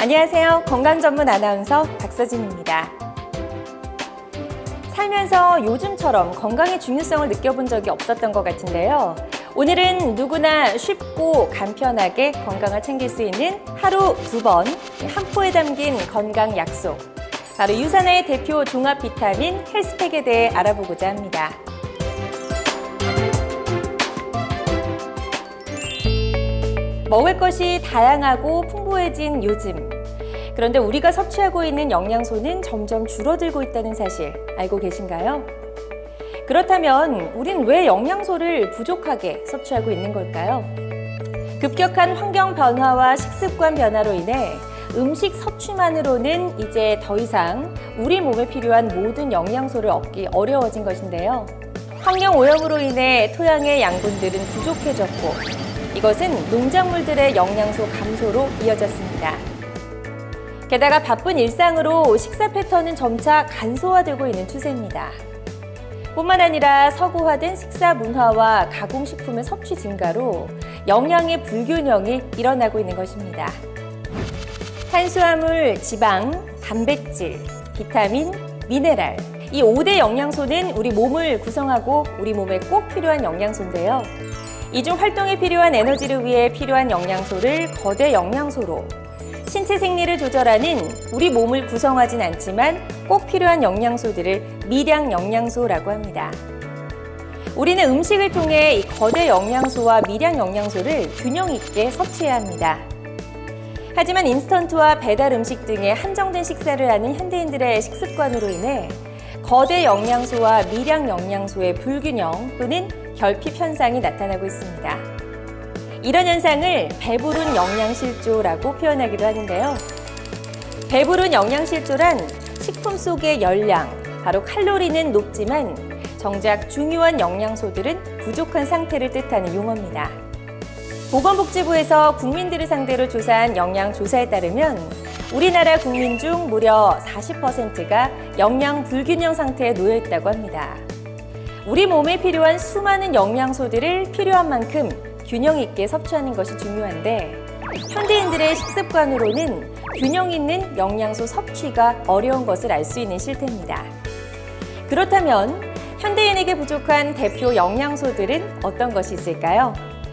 안녕하세요. 건강 전문 아나운서 박서진입니다. 살면서 요즘처럼 건강의 중요성을 느껴본 적이 없었던 것 같은데요. 오늘은 누구나 쉽고 간편하게 건강을 챙길 수 있는 하루 2번 한 포에 담긴 건강 약속, 바로 유산의 대표 종합 비타민 헬스팩에 대해 알아보고자 합니다. 먹을 것이 다양하고 풍부해진 요즘. 그런데 우리가 섭취하고 있는 영양소는 점점 줄어들고 있다는 사실 알고 계신가요? 그렇다면 우린 왜 영양소를 부족하게 섭취하고 있는 걸까요? 급격한 환경 변화와 식습관 변화로 인해 음식 섭취만으로는 이제 더 이상 우리 몸에 필요한 모든 영양소를 얻기 어려워진 것인데요. 환경 오염으로 인해 토양의 양분들은 부족해졌고, 이것은 농작물들의 영양소 감소로 이어졌습니다. 게다가 바쁜 일상으로 식사 패턴은 점차 간소화되고 있는 추세입니다. 뿐만 아니라 서구화된 식사 문화와 가공식품의 섭취 증가로 영양의 불균형이 일어나고 있는 것입니다. 탄수화물, 지방, 단백질, 비타민, 미네랄, 이 5대 영양소는 우리 몸을 구성하고 우리 몸에 꼭 필요한 영양소인데요. 이 중 활동에 필요한 에너지를 위해 필요한 영양소를 거대 영양소로, 신체 생리를 조절하는 우리 몸을 구성하진 않지만 꼭 필요한 영양소들을 미량 영양소라고 합니다. 우리는 음식을 통해 이 거대 영양소와 미량 영양소를 균형 있게 섭취해야 합니다. 하지만 인스턴트와 배달 음식 등의 한정된 식사를 하는 현대인들의 식습관으로 인해 거대 영양소와 미량 영양소의 불균형 또는 결핍 현상이 나타나고 있습니다. 이런 현상을 배부른 영양실조라고 표현하기도 하는데요. 배부른 영양실조란 식품 속의 열량, 바로 칼로리는 높지만 정작 중요한 영양소들은 부족한 상태를 뜻하는 용어입니다. 보건복지부에서 국민들을 상대로 조사한 영양조사에 따르면 우리나라 국민 중 무려 40%가 영양 불균형 상태에 놓여 있다고 합니다. 우리 몸에 필요한 수많은 영양소들을 필요한 만큼 균형 있게 섭취하는 것이 중요한데, 현대인들의 식습관으로는 균형 있는 영양소 섭취가 어려운 것을 알 수 있는 실태입니다. 그렇다면 현대인에게 부족한 대표 영양소들은 어떤 것이 있을까요?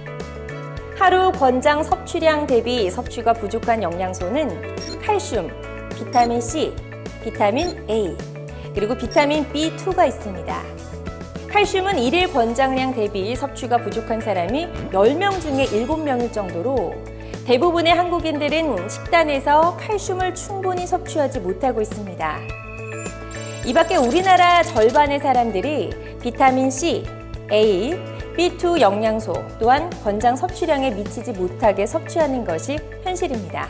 하루 권장 섭취량 대비 섭취가 부족한 영양소는 칼슘, 비타민 C, 비타민 A, 그리고 비타민 B2가 있습니다. 칼슘은 일일 권장량 대비 섭취가 부족한 사람이 10명 중에 7명일 정도로 대부분의 한국인들은 식단에서 칼슘을 충분히 섭취하지 못하고 있습니다. 이 밖에 우리나라 절반의 사람들이 비타민 C, A, B2 영양소 또한 권장 섭취량에 미치지 못하게 섭취하는 것이 현실입니다.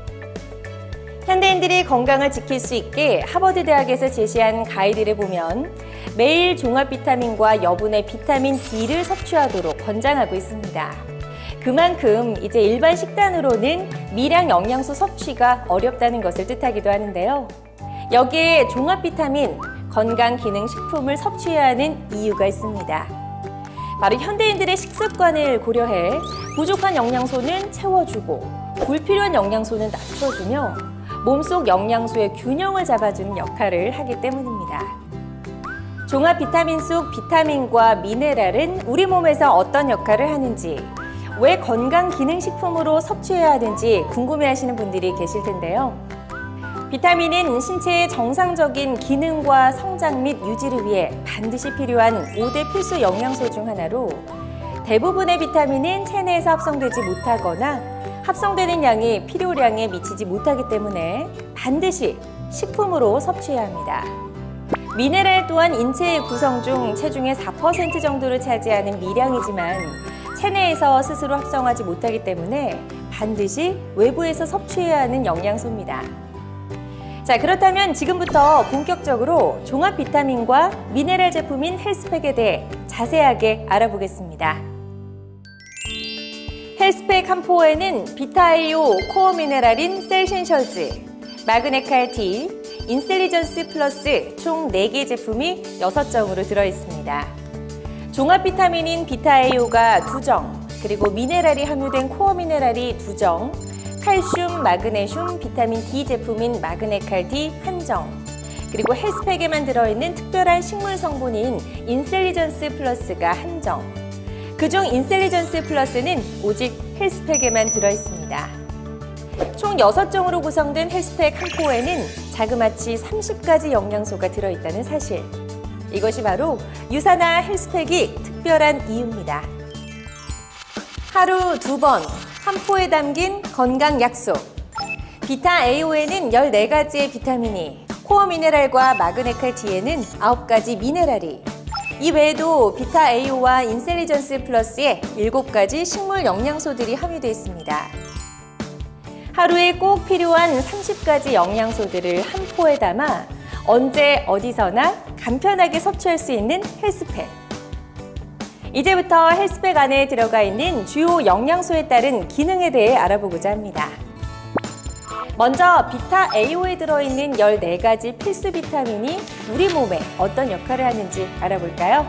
현대인들이 건강을 지킬 수 있게 하버드 대학에서 제시한 가이드를 보면 매일 종합 비타민과 여분의 비타민 D를 섭취하도록 권장하고 있습니다. 그만큼 이제 일반 식단으로는 미량 영양소 섭취가 어렵다는 것을 뜻하기도 하는데요. 여기에 종합 비타민, 건강기능식품을 섭취해야 하는 이유가 있습니다. 바로 현대인들의 식습관을 고려해 부족한 영양소는 채워주고 불필요한 영양소는 낮춰주며 몸속 영양소의 균형을 잡아주는 역할을 하기 때문입니다. 종합 비타민 속 비타민과 미네랄은 우리 몸에서 어떤 역할을 하는지, 왜 건강기능식품으로 섭취해야 하는지 궁금해하시는 분들이 계실 텐데요. 비타민은 신체의 정상적인 기능과 성장 및 유지를 위해 반드시 필요한 5대 필수 영양소 중 하나로, 대부분의 비타민은 체내에서 합성되지 못하거나 합성되는 양이 필요량에 미치지 못하기 때문에 반드시 식품으로 섭취해야 합니다. 미네랄 또한 인체의 구성 중 체중의 4% 정도를 차지하는 미량이지만 체내에서 스스로 합성하지 못하기 때문에 반드시 외부에서 섭취해야 하는 영양소입니다. 자, 그렇다면 지금부터 본격적으로 종합 비타민과 미네랄 제품인 헬스팩에 대해 자세하게 알아보겠습니다. 헬스팩 한 포에는 비타이오 코어 미네랄인 셀신셜즈, 마그네칼 T, 인셀리전스 플러스 총 4개 제품이 6정으로 들어있습니다. 종합 비타민인 비타에이오가 2정, 그리고 미네랄이 함유된 코어 미네랄이 2정, 칼슘, 마그네슘, 비타민 D 제품인 마그네칼 D 한정, 그리고 헬스팩에만 들어있는 특별한 식물 성분인 인셀리전스 플러스가 한정. 그중 인셀리전스 플러스는 오직 헬스팩에만 들어있습니다. 총 6종으로 구성된 헬스팩 한 포에는 자그마치 30가지 영양소가 들어있다는 사실. 이것이 바로 유사나 헬스팩이 특별한 이유입니다. 하루 2번 한 포에 담긴 건강 약속. 비타 AO에는 14가지의 비타민이, 코어 미네랄과 마그네칼 D에는 9가지 미네랄이, 이 외에도 비타 AO와 인셀리전스 플러스에 7가지 식물 영양소들이 함유되어 있습니다. 하루에 꼭 필요한 30가지 영양소들을 한 포에 담아 언제 어디서나 간편하게 섭취할 수 있는 헬스팩. 이제부터 헬스팩 안에 들어가 있는 주요 영양소에 따른 기능에 대해 알아보고자 합니다. 먼저 비타 AO에 들어있는 14가지 필수 비타민이 우리 몸에 어떤 역할을 하는지 알아볼까요?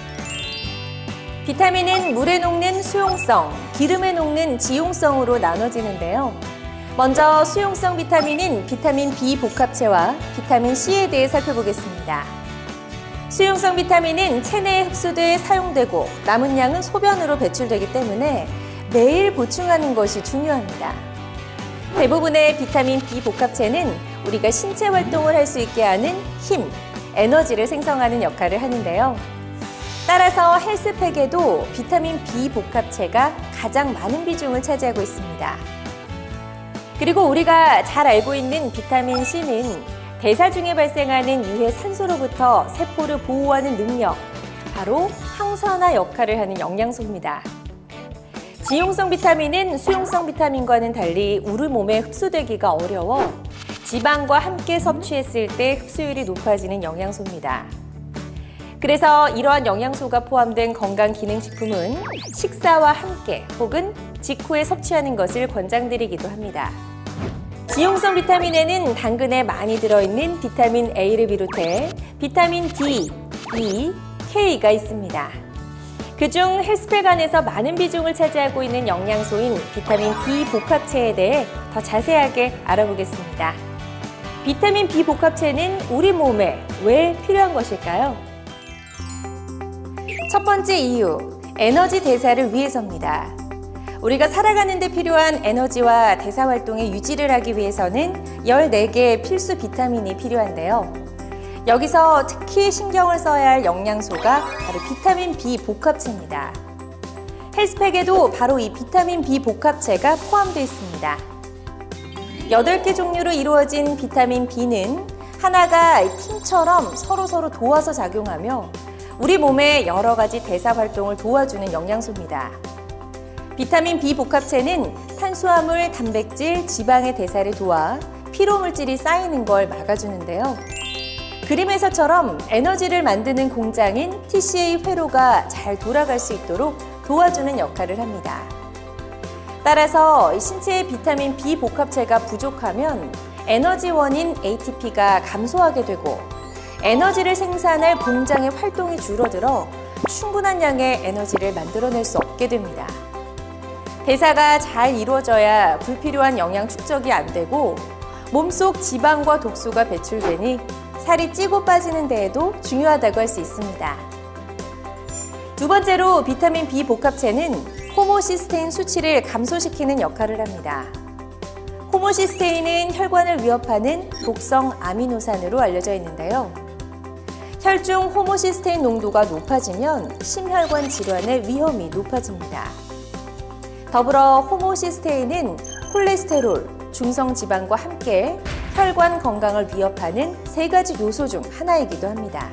비타민은 물에 녹는 수용성, 기름에 녹는 지용성으로 나눠지는데요. 먼저 수용성 비타민인 비타민 B 복합체와 비타민 C에 대해 살펴보겠습니다. 수용성 비타민은 체내에 흡수돼 사용되고 남은 양은 소변으로 배출되기 때문에 매일 보충하는 것이 중요합니다. 대부분의 비타민 B 복합체는 우리가 신체 활동을 할 수 있게 하는 힘, 에너지를 생성하는 역할을 하는데요. 따라서 헬스팩에도 비타민 B 복합체가 가장 많은 비중을 차지하고 있습니다. 그리고 우리가 잘 알고 있는 비타민 C는 대사 중에 발생하는 유해 산소로부터 세포를 보호하는 능력, 바로 항산화 역할을 하는 영양소입니다. 지용성 비타민은 수용성 비타민과는 달리 우리 몸에 흡수되기가 어려워 지방과 함께 섭취했을 때 흡수율이 높아지는 영양소입니다. 그래서 이러한 영양소가 포함된 건강기능식품은 식사와 함께 혹은 직후에 섭취하는 것을 권장드리기도 합니다. 지용성 비타민에는 당근에 많이 들어있는 비타민 A를 비롯해 비타민 D, E, K가 있습니다. 그중 헬스팩 안에서 많은 비중을 차지하고 있는 영양소인 비타민 B 복합체에 대해 더 자세하게 알아보겠습니다. 비타민 B 복합체는 우리 몸에 왜 필요한 것일까요? 첫 번째 이유, 에너지 대사를 위해서입니다. 우리가 살아가는 데 필요한 에너지와 대사 활동의 유지를 하기 위해서는 14개의 필수 비타민이 필요한데요. 여기서 특히 신경을 써야 할 영양소가 바로 비타민 B 복합체입니다. 헬스팩에도 바로 이 비타민 B 복합체가 포함되어 있습니다. 8개 종류로 이루어진 비타민 B는 하나가 팀처럼 서로 도와서 작용하며 우리 몸의 여러 가지 대사 활동을 도와주는 영양소입니다. 비타민 B 복합체는 탄수화물, 단백질, 지방의 대사를 도와 피로물질이 쌓이는 걸 막아주는데요. 그림에서처럼 에너지를 만드는 공장인 TCA 회로가 잘 돌아갈 수 있도록 도와주는 역할을 합니다. 따라서 신체의 비타민 B 복합체가 부족하면 에너지원인 ATP가 감소하게 되고 에너지를 생산할 공장의 활동이 줄어들어 충분한 양의 에너지를 만들어낼 수 없게 됩니다. 대사가 잘 이루어져야 불필요한 영양 축적이 안 되고 몸속 지방과 독소가 배출되니 살이 찌고 빠지는 데에도 중요하다고 할 수 있습니다. 두 번째로 비타민 B 복합체는 호모시스테인 수치를 감소시키는 역할을 합니다. 호모시스테인은 혈관을 위협하는 독성 아미노산으로 알려져 있는데요. 혈중 호모시스테인 농도가 높아지면 심혈관 질환의 위험이 높아집니다. 더불어 호모시스테인은 콜레스테롤, 중성지방과 함께 혈관 건강을 위협하는 3가지 요소 중 하나이기도 합니다.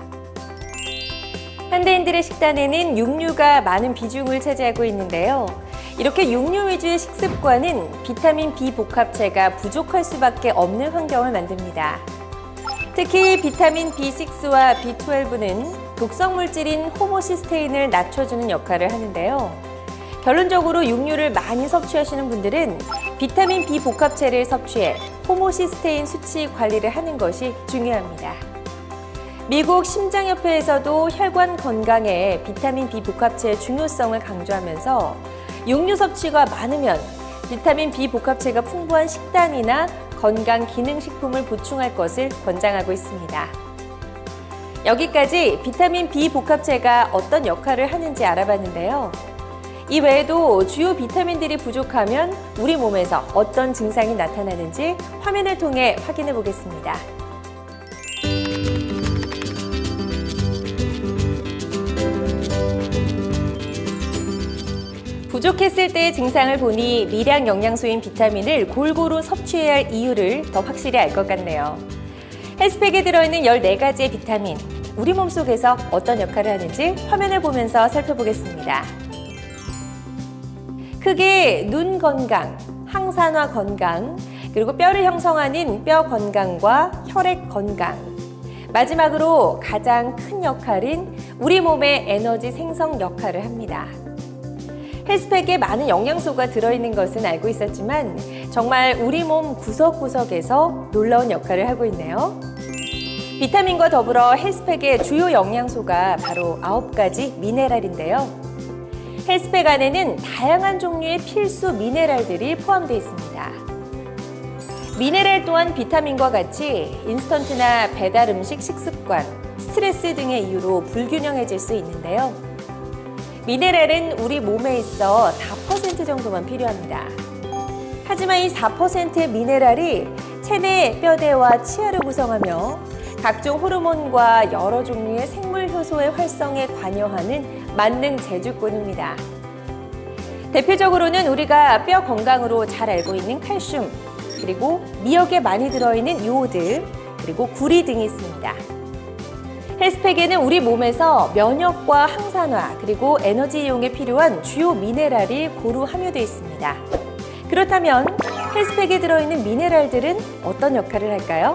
현대인들의 식단에는 육류가 많은 비중을 차지하고 있는데요. 이렇게 육류 위주의 식습관은 비타민 B 복합체가 부족할 수밖에 없는 환경을 만듭니다. 특히 비타민 B6와 B12는 독성 물질인 호모시스테인을 낮춰주는 역할을 하는데요. 결론적으로 육류를 많이 섭취하시는 분들은 비타민 B 복합체를 섭취해 호모시스테인 수치 관리를 하는 것이 중요합니다. 미국 심장협회에서도 혈관 건강에 비타민 B 복합체의 중요성을 강조하면서 육류 섭취가 많으면 비타민 B 복합체가 풍부한 식단이나 건강 기능식품을 보충할 것을 권장하고 있습니다. 여기까지 비타민 B 복합체가 어떤 역할을 하는지 알아봤는데요. 이 외에도 주요 비타민들이 부족하면 우리 몸에서 어떤 증상이 나타나는지 화면을 통해 확인해 보겠습니다. 부족했을 때의 증상을 보니 미량 영양소인 비타민을 골고루 섭취해야 할 이유를 더 확실히 알 것 같네요. 헬스팩에 들어있는 14가지의 비타민, 우리 몸속에서 어떤 역할을 하는지 화면을 보면서 살펴보겠습니다. 크게 눈 건강, 항산화 건강, 그리고 뼈를 형성하는 뼈 건강과 혈액 건강, 마지막으로 가장 큰 역할인 우리 몸의 에너지 생성 역할을 합니다. 헬스팩에 많은 영양소가 들어있는 것은 알고 있었지만 정말 우리 몸 구석구석에서 놀라운 역할을 하고 있네요. 비타민과 더불어 헬스팩의 주요 영양소가 바로 9가지 미네랄인데요. 헬스팩 안에는 다양한 종류의 필수 미네랄들이 포함되어 있습니다. 미네랄 또한 비타민과 같이 인스턴트나 배달 음식 식습관, 스트레스 등의 이유로 불균형해질 수 있는데요. 미네랄은 우리 몸에 있어 4% 정도만 필요합니다. 하지만 이 4%의 미네랄이 체내 뼈대와 치아를 구성하며 각종 호르몬과 여러 종류의 생물 효소의 활성에 관여하는 만능 제주꾼입니다. 대표적으로는 우리가 뼈 건강으로 잘 알고 있는 칼슘, 그리고 미역에 많이 들어있는 요오드, 그리고 구리 등이 있습니다. 헬스팩에는 우리 몸에서 면역과 항산화, 그리고 에너지 이용에 필요한 주요 미네랄이 고루 함유되어 있습니다. 그렇다면 헬스팩에 들어있는 미네랄들은 어떤 역할을 할까요?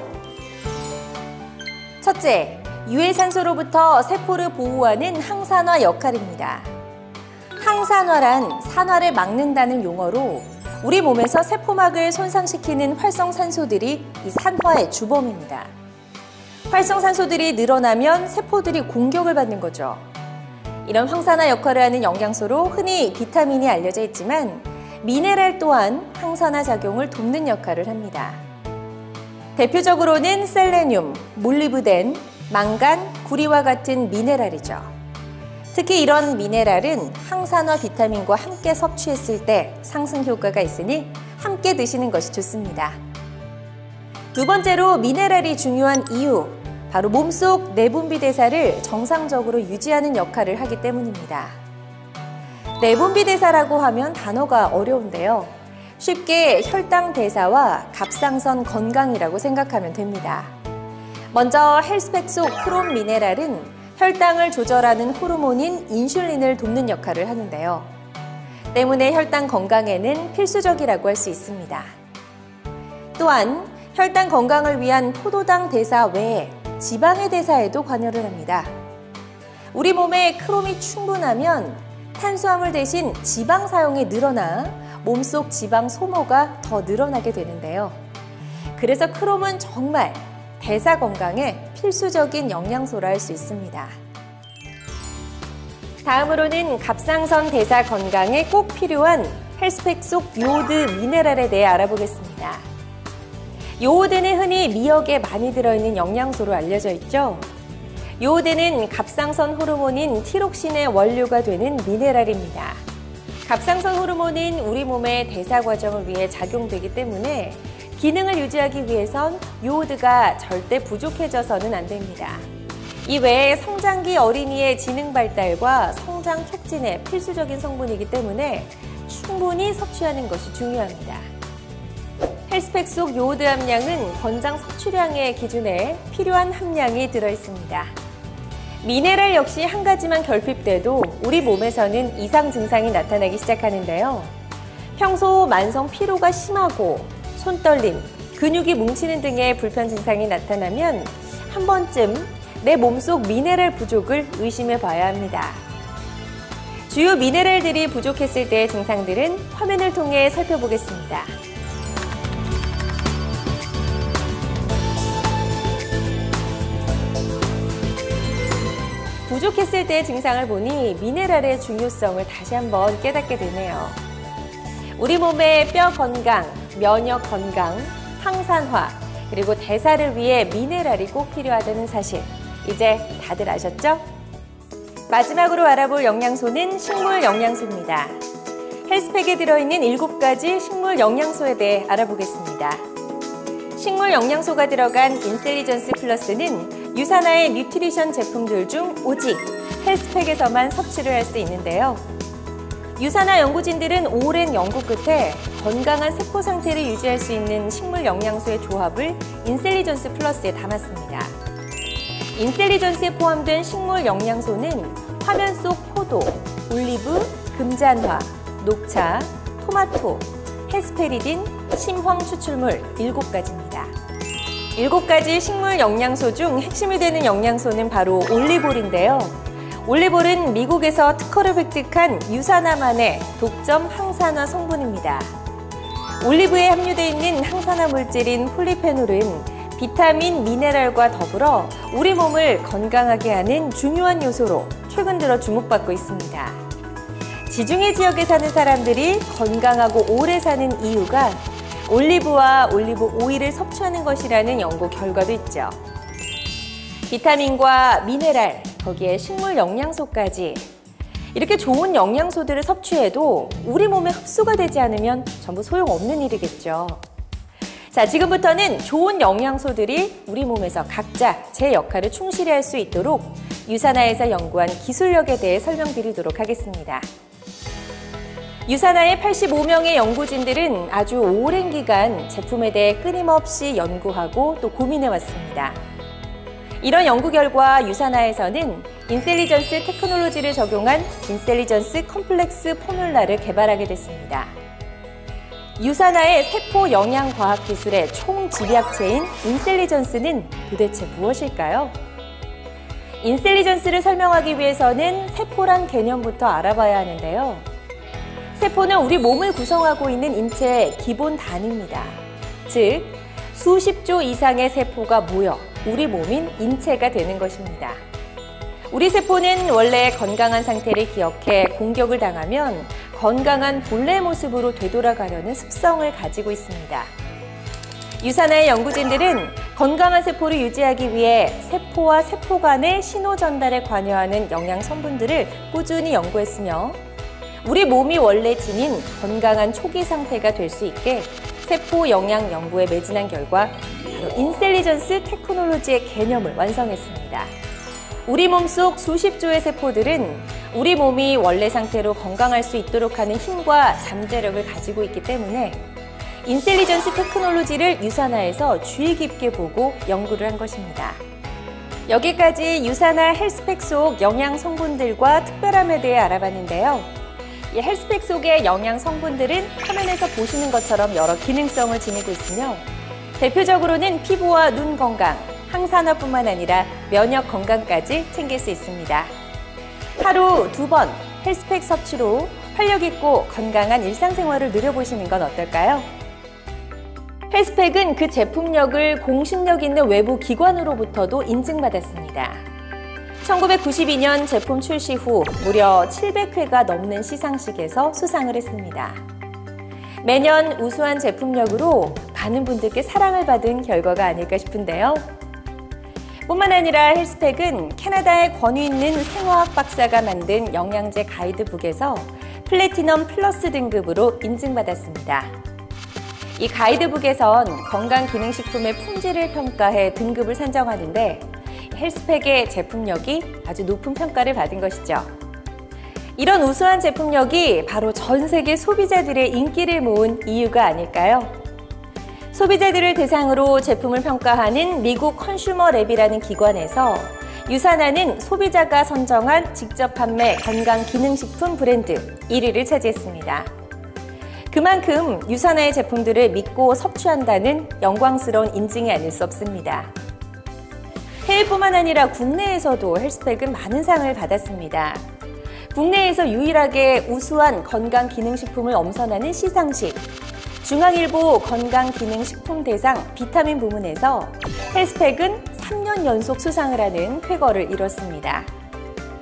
첫째, 유해산소로부터 세포를 보호하는 항산화 역할입니다. 항산화란 산화를 막는다는 용어로 우리 몸에서 세포막을 손상시키는 활성산소들이 이 산화의 주범입니다. 활성산소들이 늘어나면 세포들이 공격을 받는 거죠. 이런 항산화 역할을 하는 영양소로 흔히 비타민이 알려져 있지만 미네랄 또한 항산화 작용을 돕는 역할을 합니다. 대표적으로는 셀레늄, 몰리브덴, 망간, 구리와 같은 미네랄이죠. 특히 이런 미네랄은 항산화 비타민과 함께 섭취했을 때 상승 효과가 있으니 함께 드시는 것이 좋습니다. 두 번째로 미네랄이 중요한 이유, 바로 몸속 내분비 대사를 정상적으로 유지하는 역할을 하기 때문입니다. 내분비 대사라고 하면 단어가 어려운데요. 쉽게 혈당 대사와 갑상선 건강이라고 생각하면 됩니다. 먼저 헬스팩 속 크롬 미네랄은 혈당을 조절하는 호르몬인 인슐린을 돕는 역할을 하는데요. 때문에 혈당 건강에는 필수적이라고 할 수 있습니다. 또한 혈당 건강을 위한 포도당 대사 외에 지방의 대사에도 관여를 합니다. 우리 몸에 크롬이 충분하면 탄수화물 대신 지방 사용이 늘어나 몸속 지방 소모가 더 늘어나게 되는데요. 그래서 크롬은 정말 대사 건강에 필수적인 영양소라 할 수 있습니다. 다음으로는 갑상선 대사 건강에 꼭 필요한 헬스팩 속 요오드 미네랄에 대해 알아보겠습니다. 요오드는 흔히 미역에 많이 들어있는 영양소로 알려져 있죠. 요오드는 갑상선 호르몬인 티록신의 원료가 되는 미네랄입니다. 갑상선 호르몬은 우리 몸의 대사 과정을 위해 작용되기 때문에 기능을 유지하기 위해선 요오드가 절대 부족해져서는 안 됩니다. 이외에 성장기 어린이의 지능 발달과 성장 촉진에 필수적인 성분이기 때문에 충분히 섭취하는 것이 중요합니다. 헬스팩 속 요오드 함량은 권장 섭취량의 기준에 필요한 함량이 들어있습니다. 미네랄 역시 한 가지만 결핍돼도 우리 몸에서는 이상 증상이 나타나기 시작하는데요. 평소 만성 피로가 심하고 손떨림, 근육이 뭉치는 등의 불편 증상이 나타나면 한 번쯤 내 몸속 미네랄 부족을 의심해 봐야 합니다. 주요 미네랄들이 부족했을 때의 증상들은 화면을 통해 살펴보겠습니다. 부족했을 때의 증상을 보니 미네랄의 중요성을 다시 한번 깨닫게 되네요. 우리 몸의 뼈 건강, 면역 건강, 항산화, 그리고 대사를 위해 미네랄이 꼭 필요하다는 사실, 이제 다들 아셨죠? 마지막으로 알아볼 영양소는 식물 영양소입니다. 헬스팩에 들어있는 7가지 식물 영양소에 대해 알아보겠습니다. 식물 영양소가 들어간 인셀리전스 플러스는 유산화의 뉴트리션 제품들 중 오직 헬스팩에서만 섭취를 할 수 있는데요. 유산화 연구진들은 오랜 연구 끝에 건강한 세포 상태를 유지할 수 있는 식물 영양소의 조합을 인셀리전스 플러스에 담았습니다. 인셀리전스에 포함된 식물 영양소는 화면 속 포도, 올리브, 금잔화, 녹차, 토마토, 헤스페리딘, 심황 추출물 7가지입니다. 7가지 식물 영양소 중 핵심이 되는 영양소는 바로 올리볼인데요. 올리볼은 미국에서 특허를 획득한 유산화만의 독점 항산화 성분입니다. 올리브에 함유되어 있는 항산화 물질인 폴리페놀은 비타민, 미네랄과 더불어 우리 몸을 건강하게 하는 중요한 요소로 최근 들어 주목받고 있습니다. 지중해 지역에 사는 사람들이 건강하고 오래 사는 이유가 올리브와 올리브 오일을 섭취하는 것이라는 연구 결과도 있죠. 비타민과 미네랄, 거기에 식물 영양소까지 이렇게 좋은 영양소들을 섭취해도 우리 몸에 흡수가 되지 않으면 전부 소용없는 일이겠죠. 자, 지금부터는 좋은 영양소들이 우리 몸에서 각자 제 역할을 충실히 할 수 있도록 유산화에서 연구한 기술력에 대해 설명드리도록 하겠습니다. 유산화의 85명의 연구진들은 아주 오랜 기간 제품에 대해 끊임없이 연구하고 또 고민해왔습니다. 이런 연구 결과 유산화에서는 인셀리전스 테크놀로지를 적용한 인셀리전스 컴플렉스 포뮬라를 개발하게 됐습니다. 유산화의 세포 영양과학 기술의 총집약체인 인셀리전스는 도대체 무엇일까요? 인셀리전스를 설명하기 위해서는 세포란 개념부터 알아봐야 하는데요. 세포는 우리 몸을 구성하고 있는 인체의 기본 단위입니다. 즉, 수십조 이상의 세포가 모여 우리 몸인 인체가 되는 것입니다. 우리 세포는 원래 건강한 상태를 기억해 공격을 당하면 건강한 본래 모습으로 되돌아가려는 습성을 가지고 있습니다. 유산화의 연구진들은 건강한 세포를 유지하기 위해 세포와 세포 간의 신호 전달에 관여하는 영양 성분들을 꾸준히 연구했으며 우리 몸이 원래 지닌 건강한 초기 상태가 될 수 있게 세포 영양 연구에 매진한 결과 바로 인셀리전스 테크놀로지의 개념을 완성했습니다. 우리 몸속 수십조의 세포들은 우리 몸이 원래 상태로 건강할 수 있도록 하는 힘과 잠재력을 가지고 있기 때문에 인셀리전스 테크놀로지를 유산화에서 주의 깊게 보고 연구를 한 것입니다. 여기까지 유산화 헬스팩 속 영양 성분들과 특별함에 대해 알아봤는데요. 이 헬스팩 속의 영양 성분들은 화면에서 보시는 것처럼 여러 기능성을 지니고 있으며 대표적으로는 피부와 눈 건강, 항산화뿐만 아니라 면역 건강까지 챙길 수 있습니다. 하루 2번 헬스팩 섭취로 활력 있고 건강한 일상생활을 누려보시는 건 어떨까요? 헬스팩은 그 제품력을 공신력 있는 외부 기관으로부터도 인증받았습니다. 1992년 제품 출시 후 무려 700회가 넘는 시상식에서 수상을 했습니다. 매년 우수한 제품력으로 많은 분들께 사랑을 받은 결과가 아닐까 싶은데요. 뿐만 아니라 헬스팩은 캐나다의 권위 있는 생화학 박사가 만든 영양제 가이드북에서 플래티넘 플러스 등급으로 인증받았습니다. 이 가이드북에선 건강기능식품의 품질을 평가해 등급을 산정하는데 헬스팩의 제품력이 아주 높은 평가를 받은 것이죠. 이런 우수한 제품력이 바로 전 세계 소비자들의 인기를 모은 이유가 아닐까요? 소비자들을 대상으로 제품을 평가하는 미국 컨슈머랩이라는 기관에서 유산화는 소비자가 선정한 직접 판매 건강기능식품 브랜드 1위를 차지했습니다. 그만큼 유산화의 제품들을 믿고 섭취한다는 영광스러운 인증이 아닐 수 없습니다. 해외뿐만 아니라 국내에서도 헬스팩은 많은 상을 받았습니다. 국내에서 유일하게 우수한 건강기능식품을 엄선하는 시상식, 중앙일보 건강기능식품대상 비타민 부문에서 헬스팩은 3년 연속 수상을 하는 쾌거를 이뤘습니다.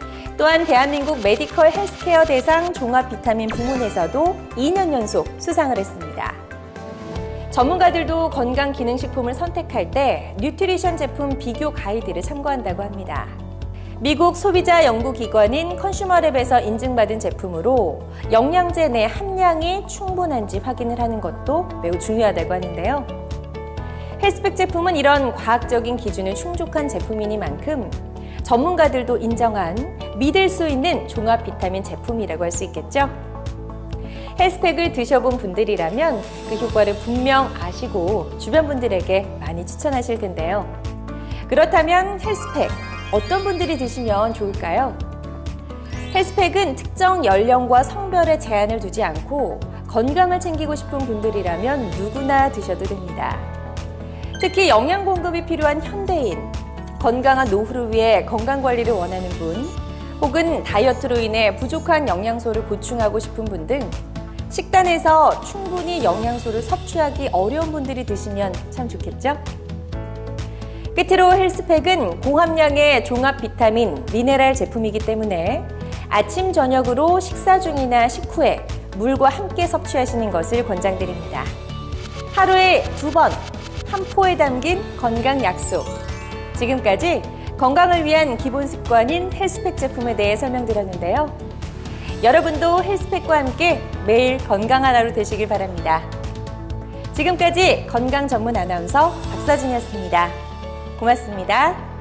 또한 대한민국 메디컬 헬스케어 대상 종합 비타민 부문에서도 2년 연속 수상을 했습니다. 전문가들도 건강기능식품을 선택할 때 뉴트리션 제품 비교 가이드를 참고한다고 합니다. 미국 소비자 연구기관인 컨슈머랩에서 인증받은 제품으로 영양제 내 함량이 충분한지 확인을 하는 것도 매우 중요하다고 하는데요. 헬스팩 제품은 이런 과학적인 기준을 충족한 제품이니만큼 전문가들도 인정한 믿을 수 있는 종합 비타민 제품이라고 할 수 있겠죠. 헬스팩을 드셔본 분들이라면 그 효과를 분명 아시고 주변 분들에게 많이 추천하실 텐데요. 그렇다면 헬스팩 어떤 분들이 드시면 좋을까요? 헬스팩은 특정 연령과 성별에 제한을 두지 않고 건강을 챙기고 싶은 분들이라면 누구나 드셔도 됩니다. 특히 영양 공급이 필요한 현대인, 건강한 노후를 위해 건강관리를 원하는 분, 혹은 다이어트로 인해 부족한 영양소를 보충하고 싶은 분 등 식단에서 충분히 영양소를 섭취하기 어려운 분들이 드시면 참 좋겠죠? 끝으로 헬스팩은 고함량의 종합 비타민, 미네랄 제품이기 때문에 아침, 저녁으로 식사 중이나 식후에 물과 함께 섭취하시는 것을 권장드립니다. 하루에 2번, 한 포에 담긴 건강 약속. 지금까지 건강을 위한 기본 습관인 헬스팩 제품에 대해 설명드렸는데요. 여러분도 헬스팩과 함께 매일 건강한 하루 되시길 바랍니다. 지금까지 건강 전문 아나운서 박서진이었습니다. 고맙습니다.